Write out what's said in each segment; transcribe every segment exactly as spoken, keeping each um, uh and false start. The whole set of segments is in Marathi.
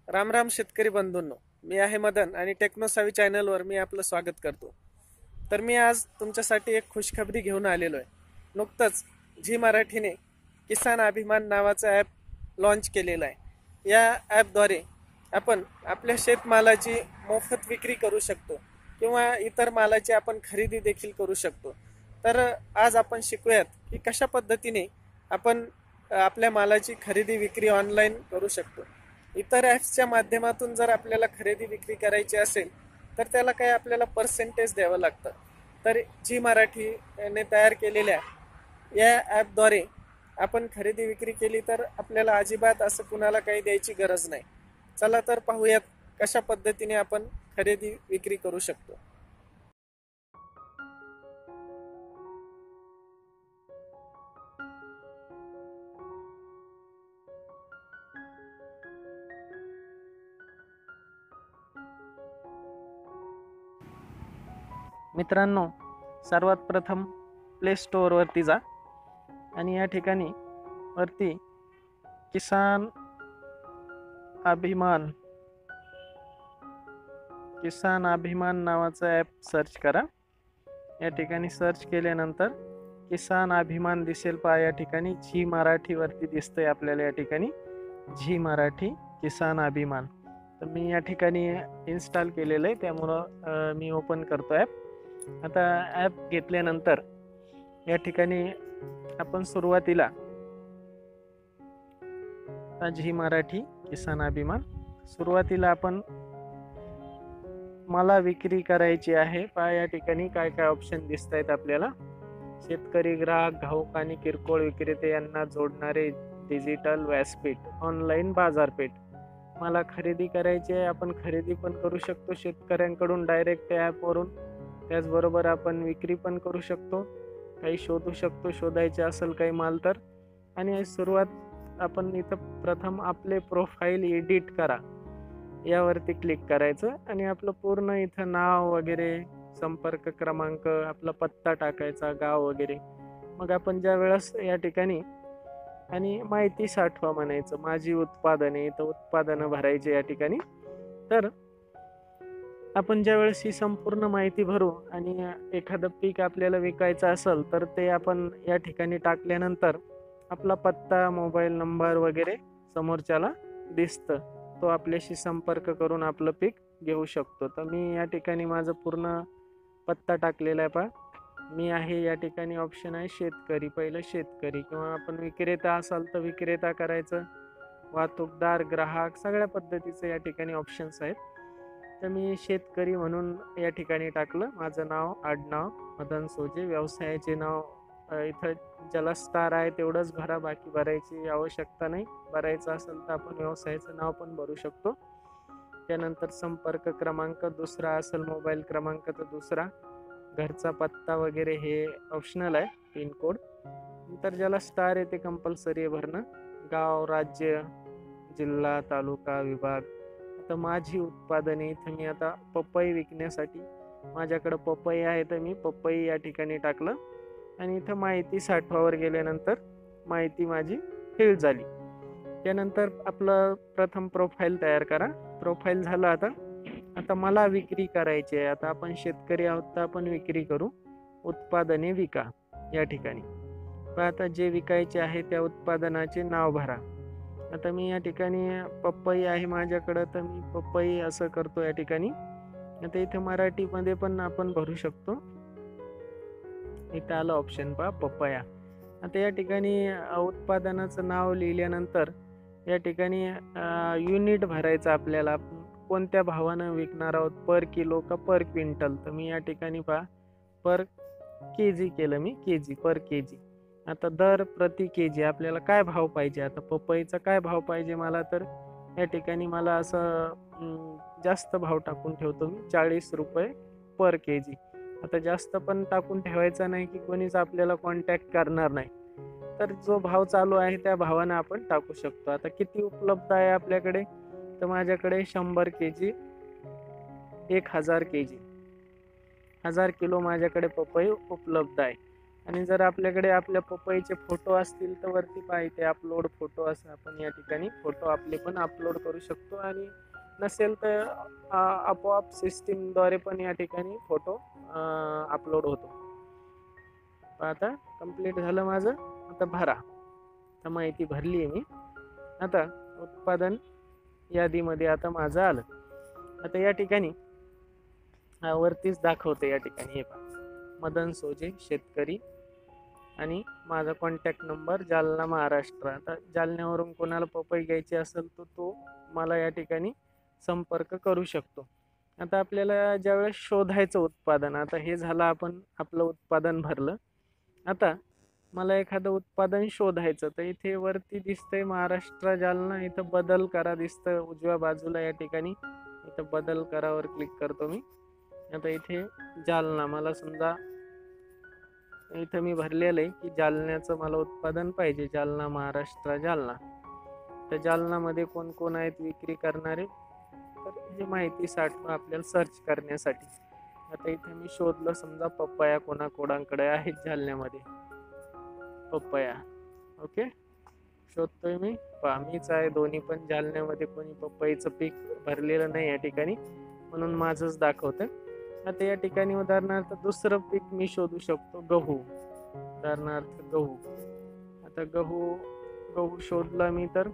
राम राम शेतकरी बंधूंनो, मी आहे मदन आणि टेक्नोसावी चॅनलवर मी आपलं स्वागत करतो। तर मी आज तुमच्यासाठी एक खुशखबरी घेऊन आलेलो आहे। नुकतंच झी मराठीने किसान अभिमान नावाचं ॲप लॉन्च केलेलं आहे। या ॲपद्वारे आपण आपल्या शेतमालाची मोफत विक्री करू शकतो किंवा इतर मालाची आपण खरेदी देखील करू शकतो। तर आज आपण शिकूयात की कशा पद्धतीने आपण आपल्या मालाची खरेदी विक्री ऑनलाईन करू शकतो। इतर ॲप्सच्या माध्यमातून जर आपल्याला खरेदी विक्री करायची असेल तर त्याला काही आपल्याला पर्सेंटेज द्यावं लागतं। तर झी मराठीने तयार केलेल्या या ॲपद्वारे आपण खरेदी विक्री केली तर आपल्याला अजिबात असं कुणाला काही द्यायची गरज नाही। चला तर पाहूयात कशा पद्धतीने आपण खरेदी विक्री करू शकतो। मित्रांनो, सर्वात प्रथम प्ले स्टोअरवरती जा आणि या ठिकाणी वरती किसान अभिमान किसान अभिमान नावाचं ॲप सर्च करा। या ठिकाणी सर्च केल्यानंतर किसान अभिमान दिसेल पहा। या ठिकाणी झी मराठीवरती दिसतंय आपल्याला। या ठिकाणी झी मराठी किसान अभिमान, तर मी या ठिकाणी इन्स्टॉल केलेलं आहे, त्यामुळं मी ओपन करतो ॲप। आता ॲप घेतल्यानंतर या ठिकाणी आपण सुरुवातीला झी मराठी किसान अभिमान सुरुवातीला आपण मला विक्री करायची आहे पहा। या ठिकाणी काय काय ऑप्शन दिसत आहेत आपल्याला। शेतकरी, ग्राहक, घाऊक आणि किरकोळ विक्रेते यांना जोडणारे डिजिटल व्यासपीठ, ऑनलाईन बाजारपेठ। मला खरेदी करायची आहे, आपण खरेदी पण करू शकतो शेतकऱ्यांकडून डायरेक्ट ॲपवरून। त्याचबरोबर आपण विक्री पण करू शकतो, काही शोधू शकतो शोधायचे असेल काही माल तर। आणि सुरुवात आपण इथं प्रथम आपले प्रोफाईल एडिट करा यावरती क्लिक करायचं आणि आपलं पूर्ण इथं नाव वगैरे, संपर्क क्रमांक, आपला पत्ता टाकायचा, गाव वगैरे। मग आपण ज्या वेळेस या ठिकाणी आणि माहिती साठवा म्हणायचं, माझी उत्पादने, तर उत्पादनं भरायची या ठिकाणी। तर आपण ज्या वेळेस ही संपूर्ण माहिती भरू आणि एखादं पीक आपल्याला विकायचं असेल तर ते आपण या ठिकाणी टाकल्यानंतर आपला पत्ता, मोबाईल नंबर वगैरे समोरच्याला दिसतं, तो आपल्याशी संपर्क करून आपलं पीक घेऊ शकतो। तर मी या ठिकाणी माझं पूर्ण पत्ता टाकलेला आहे पहा। मी आहे या ठिकाणी ऑप्शन आहे शेतकरी, पहिलं शेतकरी, किंवा आपण विक्रेता असाल तर विक्रेता करायचं, वाहतूकदार, ग्राहक, सगळ्या पद्धतीचे या ठिकाणी ऑप्शन्स आहेत। तर मी शेतकरी म्हणून या ठिकाणी टाकलं। माझं नाव, आडनाव मदन सोजे, व्यवसायाचे नाव इथं ज्याला स्टार आहे तेवढंच भरा, बाकी भरायची आवश्यकता नाही। भरायचं असेल तर आपण व्यवसायाचं नाव पण भरू शकतो। त्यानंतर संपर्क क्रमांक दुसरा असेल, मोबाईल क्रमांक तर दुसरा, घरचा पत्ता वगैरे हे ऑप्शनल आहे, पिनकोड। नंतर ज्याला स्टार आहे ते कंपल्सरी आहे भरणं, गाव, राज्य, जिल्हा, तालुका, विभाग। आता माझी उत्पादने, इथं मी आता पपई विकण्यासाठी माझ्याकडं पपई आहे तर मी पपई या ठिकाणी टाकलं आणि इथं माहिती साठवावर गेल्यानंतर माहिती माझी फिल झाली। त्यानंतर आपलं प्रथम प्रोफाईल तयार करा। प्रोफाईल झालं। आता आता मला विक्री करायची आहे, आता आपण शेतकरी आहोत तर आपण विक्री करू, उत्पादने विका या ठिकाणी। पण आता जे विकायचे आहे त्या उत्पादनाचे नाव भरा। आता मी या ठिकाणी पपई आहे माझ्याकडं तर मी पपई असं करतो या ठिकाणी। आता इथे मराठीमध्ये पण आपण भरू शकतो, इथं आलं ऑप्शन पहा, पपया। आता या ठिकाणी उत्पादनाचं नाव लिहिल्यानंतर या ठिकाणी युनिट भरायचं आपल्याला, कोणत्या भावानं विकणार आहोत, पर किलो का पर क्विंटल। तर मी या ठिकाणी पहा पर के जी केलं, मी के जी, पर के जी। आता दर प्रति के जी आपल्याला काय भाव पाहिजे, आता पपईचा काय भाव पाहिजे मला, तर या ठिकाणी मला असं जास्त भाव टाकून ठेवतो मी, चाळीस रुपये पर के जी। आता जास्त पण टाकून ठेवायचा नाही की कोणीच आपल्याला कॉन्टॅक्ट करणार नाही, तर जो भाव चालू आहे त्या भावानं आपण टाकू शकतो। आता किती उपलब्ध आहे आपल्याकडे, तर माझ्याकडे शंभर के जी, एक हजार के जी, हजार किलो माझ्याकडे पपई उपलब्ध आहे। आणि जर आपल्याकडे आपल्या पपईचे फोटो असतील तर वरती पहा इथे अपलोड फोटो असं आपण या ठिकाणी फोटो आपले पण अपलोड करू शकतो, आणि नसेल तर अ, आपोआप सिस्टीमद्वारे पण या ठिकाणी फोटो अपलोड होतो. आता कंप्लीट झालं माझं. आता भरा. तर माहिती भरली आहे मी. आता उत्पादन यादीमध्ये आता माझं आलं. आता या ठिकाणी वरतीच दाखवते या ठिकाणी हे पहा, मदन सोजे शेतकरी आणि माझा कॉन्टॅक्ट नंबर जालना महाराष्ट्र. आता जालन्यावरून कोणाला पपई घ्यायची असेल तर तो मला या ठिकाणी संपर्क करू शकतो. आता आपल्याला ज्यावेळेस शोधायचं उत्पादन, आता हे झालं आपण आपलं उत्पादन भरलं. आता मला एखादं उत्पादन शोधायचं, तर इथे वरती दिसतंय महाराष्ट्र जालना, इथं बदल करा दिसतं उजव्या बाजूला या ठिकाणी. इथं बदल करावर क्लिक करतो मी. आता इथे जालना मला समजा इथं मी भरलेलं आहे की जालन्याचं मला उत्पादन पाहिजे, जालना महाराष्ट्र जालना. तर जालनामध्ये कोण कोण आहेत विक्री करणारे, तर ही माहिती साठवून आपल्याला सर्च करण्यासाठी. आता इथे मी शोधलं समजा पपया कोणाकोणाकडे आहेत जालन्यामध्ये पपया. ओके, शोधतोय मी. पहा मीच आहे, दोन्ही पण जालन्यामध्ये कोणी पपईचं पीक भरलेलं नाही या ठिकाणी, म्हणून माझंच दाखवतं. आता या ठिकाणी उदाहरणार्थ दुसरं पीक मी शोधू शकतो, गहू. उदाहरणार्थ गहू. आता गहू गहू शोधला मी तर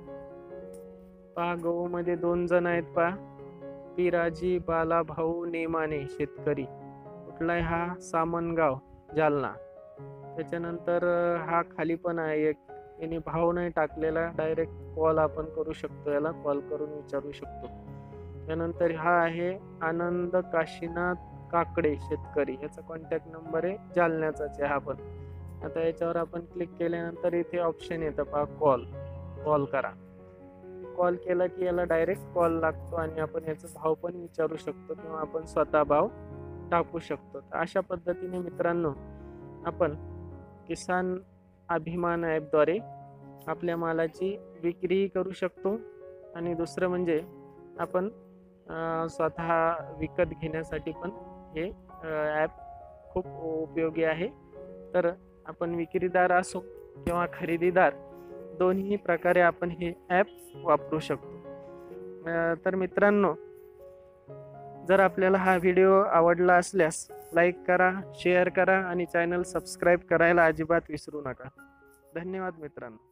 पहा गहू मध्ये दोन जण आहेत पहा, पिराजी बालाभाऊ नेमाने शेतकरी. कुठला आहे हा? सामनगाव जालना. त्याच्यानंतर हा खाली पण आहे एक, याने भाव नाही टाकलेला, डायरेक्ट कॉल आपण करू शकतो, याला कॉल करून विचारू शकतो. त्यानंतर हा आहे आनंद काशीनाथ काकडे शेतकरी, याचा कॉन्टॅक्ट नंबर आहे जालन्याचाच आहे हा पण. आता याच्यावर आपण क्लिक केल्यानंतर इथे ऑप्शन येतं पहा, कॉल कॉल करा. कॉल केला की याला डायरेक्ट कॉल लागतो आणि आपण याचा भाव पण विचारू शकतो किंवा आपण स्वतः भाव टाकू शकतो. तर अशा पद्धतीने मित्रांनो आपण किसान अभिमान ॲपद्वारे आपल्या मालाची विक्रीही करू शकतो, आणि दुसरं म्हणजे आपण स्वतः विकत घेण्यासाठी पण हे ॲप खूप उपयोगी आहे. तर आपण विक्रीदार असो किंवा खरेदीदार दोन्ही प्रकारे आपण हे ॲप वापरू शकतो. तर मित्रांनो, जर आपल्याला हा व्हिडिओ आवडला असल्यास लाईक करा, शेअर करा आणि चॅनल सबस्क्राईब करायला अजिबात विसरू नका. धन्यवाद मित्रांनो.